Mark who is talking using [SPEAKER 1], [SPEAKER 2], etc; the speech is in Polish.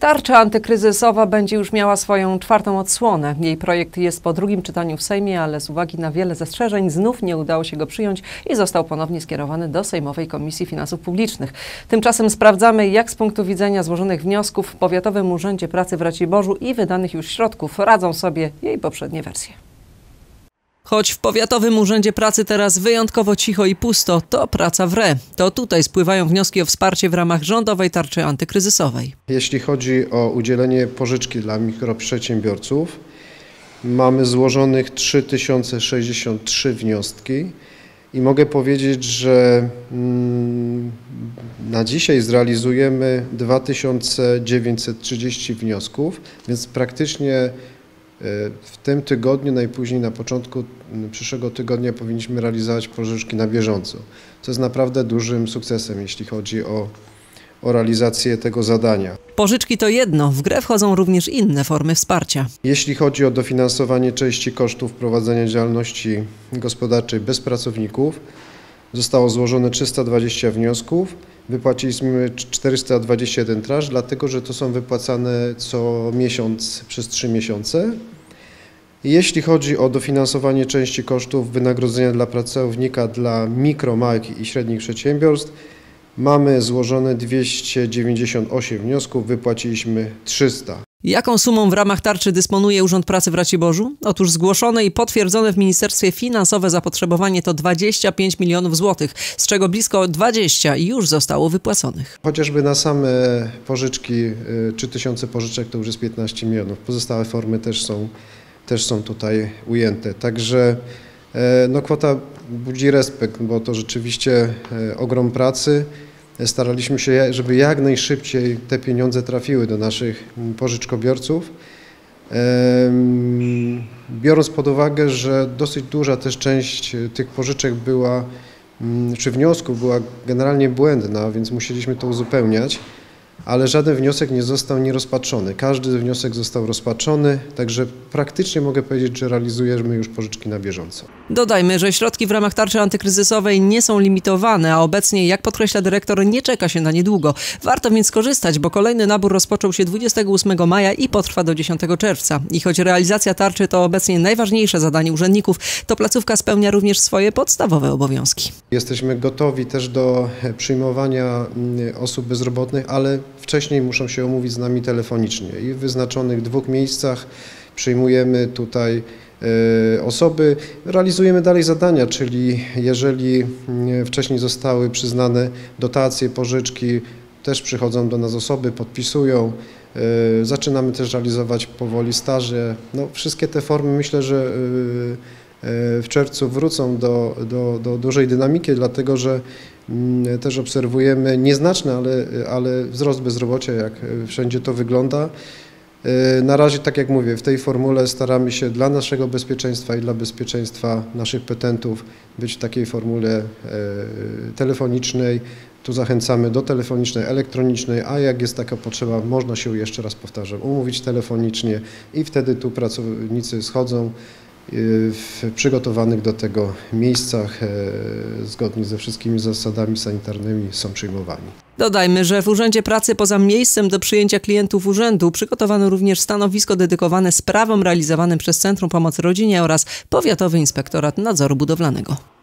[SPEAKER 1] Tarcza antykryzysowa będzie już miała swoją czwartą odsłonę. Jej projekt jest po drugim czytaniu w Sejmie, ale z uwagi na wiele zastrzeżeń znów nie udało się go przyjąć i został ponownie skierowany do Sejmowej Komisji Finansów Publicznych. Tymczasem sprawdzamy, jak z punktu widzenia złożonych wniosków w Powiatowym Urzędzie Pracy w Raciborzu i wydanych już środków radzą sobie jej poprzednie wersje. Choć w Powiatowym Urzędzie Pracy teraz wyjątkowo cicho i pusto, to praca wre. To tutaj spływają wnioski o wsparcie w ramach rządowej tarczy antykryzysowej.
[SPEAKER 2] Jeśli chodzi o udzielenie pożyczki dla mikroprzedsiębiorców, mamy złożonych 3063 wnioski i mogę powiedzieć, że na dzisiaj zrealizujemy 2930 wniosków, więc praktycznie w tym tygodniu, najpóźniej na początku przyszłego tygodnia powinniśmy realizować pożyczki na bieżąco, co jest naprawdę dużym sukcesem, jeśli chodzi o realizację tego zadania.
[SPEAKER 1] Pożyczki to jedno, w grę wchodzą również inne formy wsparcia.
[SPEAKER 2] Jeśli chodzi o dofinansowanie części kosztów prowadzenia działalności gospodarczej bez pracowników, zostało złożone 320 wniosków, wypłaciliśmy 421 transz, dlatego że to są wypłacane co miesiąc przez 3 miesiące. Jeśli chodzi o dofinansowanie części kosztów wynagrodzenia dla pracownika dla mikro, małych i średnich przedsiębiorstw, mamy złożone 298 wniosków, wypłaciliśmy 300.
[SPEAKER 1] Jaką sumą w ramach tarczy dysponuje Urząd Pracy w Raciborzu? Otóż zgłoszone i potwierdzone w Ministerstwie finansowe zapotrzebowanie to 25 milionów złotych, z czego blisko 20 już zostało wypłaconych.
[SPEAKER 2] Chociażby na same pożyczki, 3000 pożyczek to już jest 15 milionów. Pozostałe formy też są tutaj ujęte. Także kwota budzi respekt, bo to rzeczywiście ogrom pracy. Staraliśmy się, żeby jak najszybciej te pieniądze trafiły do naszych pożyczkobiorców, biorąc pod uwagę, że dosyć duża też część tych pożyczek była, czy wniosków była generalnie błędna, więc musieliśmy to uzupełniać, ale żaden wniosek nie został nierozpatrzony. Każdy wniosek został rozpatrzony, także praktycznie mogę powiedzieć, że realizujemy już pożyczki na bieżąco.
[SPEAKER 1] Dodajmy, że środki w ramach tarczy antykryzysowej nie są limitowane, a obecnie, jak podkreśla dyrektor, nie czeka się na niedługo. Warto więc skorzystać, bo kolejny nabór rozpoczął się 28 maja i potrwa do 10 czerwca. I choć realizacja tarczy to obecnie najważniejsze zadanie urzędników, to placówka spełnia również swoje podstawowe obowiązki.
[SPEAKER 2] Jesteśmy gotowi też do przyjmowania osób bezrobotnych, ale wcześniej muszą się umówić z nami telefonicznie i w wyznaczonych 2 miejscach przyjmujemy tutaj osoby, realizujemy dalej zadania, czyli jeżeli wcześniej zostały przyznane dotacje, pożyczki, też przychodzą do nas osoby, podpisują. Zaczynamy też realizować powoli staże. Wszystkie te formy myślę, że w czerwcu wrócą do dużej dynamiki, dlatego że też obserwujemy nieznaczny, ale wzrost bezrobocia, jak wszędzie to wygląda. Na razie, tak jak mówię, w tej formule staramy się dla naszego bezpieczeństwa i dla bezpieczeństwa naszych petentów być w takiej formule telefonicznej. Tu zachęcamy do telefonicznej, elektronicznej, a jak jest taka potrzeba, można się, jeszcze raz powtarzam, umówić telefonicznie i wtedy tu pracownicy schodzą w przygotowanych do tego miejscach, zgodnie ze wszystkimi zasadami sanitarnymi są przyjmowani.
[SPEAKER 1] Dodajmy, że w Urzędzie Pracy poza miejscem do przyjęcia klientów urzędu przygotowano również stanowisko dedykowane sprawom realizowanym przez Centrum Pomocy Rodzinie oraz Powiatowy Inspektorat Nadzoru Budowlanego.